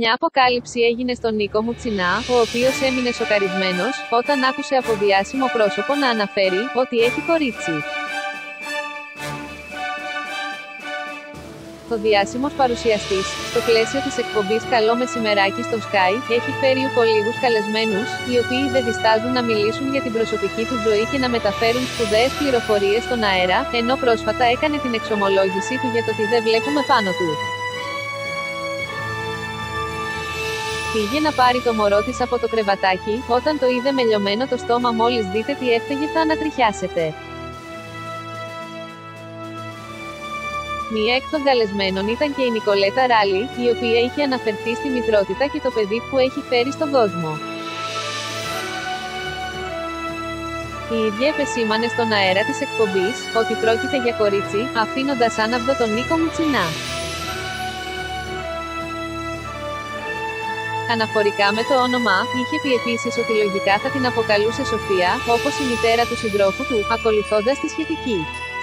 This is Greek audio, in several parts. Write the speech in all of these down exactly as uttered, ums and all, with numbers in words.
Μια αποκάλυψη έγινε στον Νίκο Μουτσινά, ο οποίος έμεινε σοκαρισμένος, όταν άκουσε από διάσημο πρόσωπο να αναφέρει ότι έχει κορίτσι. Ο διάσημος παρουσιαστής, στο πλαίσιο της εκπομπής «Καλό μεσημεράκι» στο Sky, έχει φέρει υπολείγους καλεσμένους, οι οποίοι δεν διστάζουν να μιλήσουν για την προσωπική του ζωή και να μεταφέρουν σπουδαίες πληροφορίες στον αέρα, ενώ πρόσφατα έκανε την εξομολόγησή του για το τι δεν βλέπουμε πάνω του. Πήγε να πάρει το μωρό της από το κρεβατάκι, όταν το είδε με λιωμένο το στόμα. Μόλις δείτε τι έφταιγε θα ανατριχιάσετε. Μία εκ των καλεσμένων ήταν και η Νικολέτα Ράλη, η οποία είχε αναφερθεί στη μητρότητα και το παιδί που έχει φέρει στον κόσμο. Η ίδια επεσήμανε στον αέρα της εκπομπής, ότι πρόκειται για κορίτσι, αφήνοντας άναυδο τον Νίκο Μουτσινά. Αναφορικά με το όνομα, είχε πει επίσης ότι λογικά θα την αποκαλούσε Σοφία, όπως η μητέρα του συντρόφου του, ακολουθώντας τη σχετική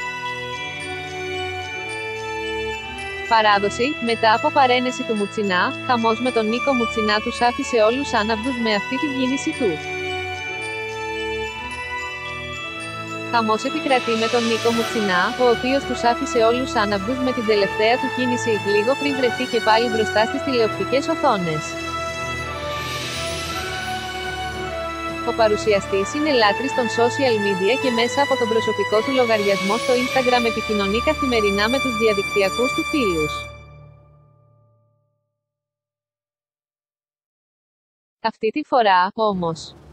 παράδοση. Μετά από παρένεση του Μουτσινά, χαμός με τον Νίκο Μουτσινά τους άφησε όλους άναυδους με αυτή την κίνηση του. Χαμός επικρατεί με τον Νίκο Μουτσινά, ο οποίος τους άφησε όλους άναυδους με την τελευταία του κίνηση λίγο πριν βρεθεί και πάλι μπροστά στις τηλεοπτικές οθόνες. Ο παρουσιαστής είναι λάτρης των social media και μέσα από τον προσωπικό του λογαριασμό στο Instagram επικοινωνεί καθημερινά με τους διαδικτυακούς του φίλους. Αυτή τη φορά, όμως,